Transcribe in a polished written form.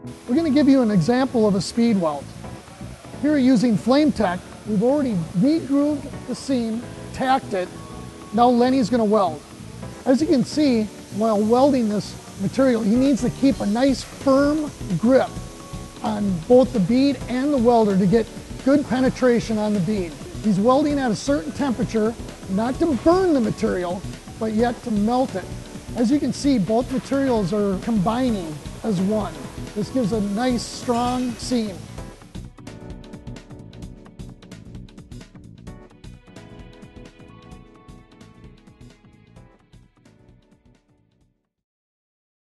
We're going to give you an example of a speed weld. Here using Flame Tech, we've already re-grooved the seam, tacked it. Now Lenny's going to weld. As you can see, while welding this material, he needs to keep a nice firm grip on both the bead and the welder to get good penetration on the bead. He's welding at a certain temperature, not to burn the material, but yet to melt it. As you can see, both materials are combining as one. This gives a nice, strong seam.